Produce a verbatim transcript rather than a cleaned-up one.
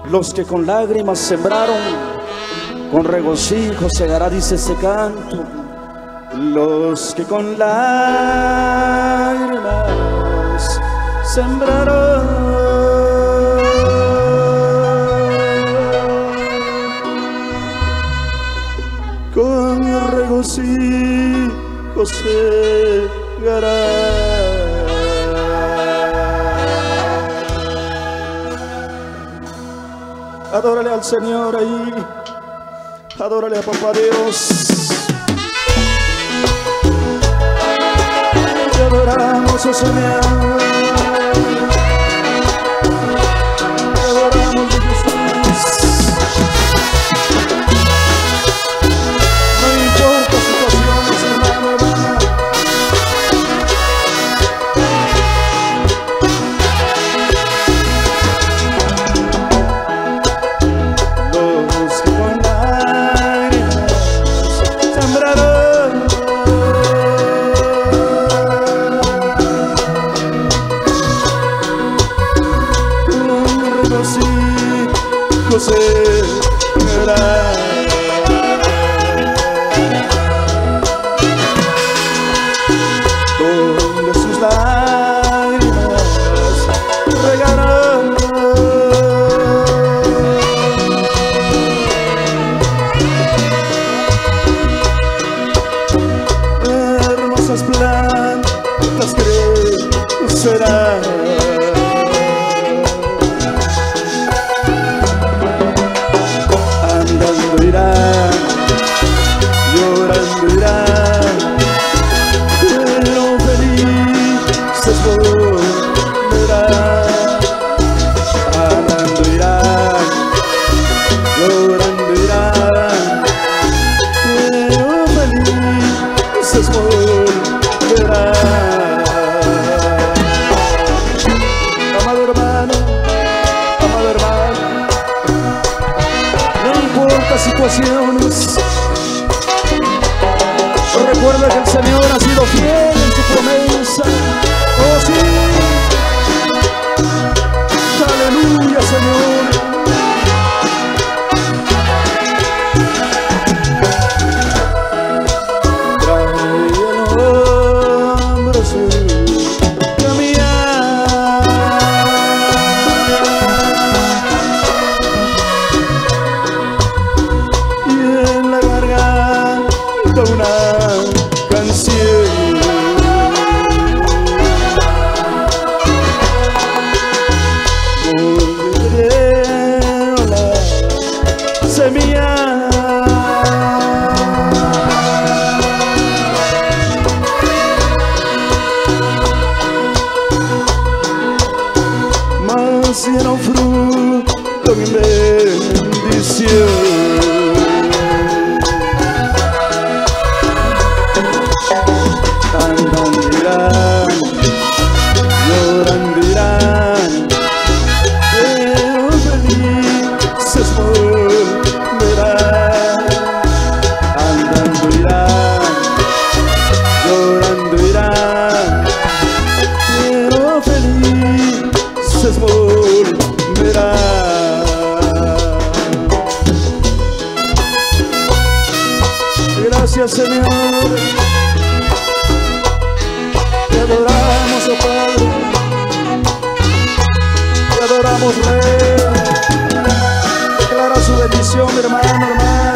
Los que con lágrimas sembraron, con regocijo segará, dice ese canto. Los que con lágrimas sembraron, con regocijo segará. Adórale al Señor ahí, adórale a Papá Dios. Te adoramos, oh Señor. Te adoramos, oh Jesús. No importa situaciones, hermano, hermana. Segará. Donde sus lágrimas regarán, hermosas plantas crecerán. Llorando irán, pero felices volverán. Andando irán, llorando irán, pero felices volverán. Amado hermano, amado hermano, no importa situaciones, recuerda que el Señor ha sido fiel en su promesa. Oh sí, aleluya, Señor. Trae el hombro su caminar, y en la garganta una canción. Volveré la semilla, mas era un fruto mi bendición. Andando irán, llorando irán, pero felices volverán. Andando irán, llorando irán, pero felices volverán. Gracias, Señor. Te adoramos, oh Padre, te adoramos, Rey. Declara su bendición, mi hermano, hermano.